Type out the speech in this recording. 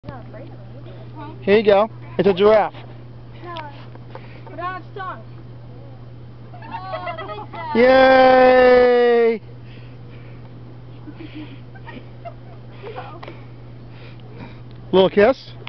Not afraid of it. Here you go. It's a giraffe. Put on its tongue. Yay! Little kiss.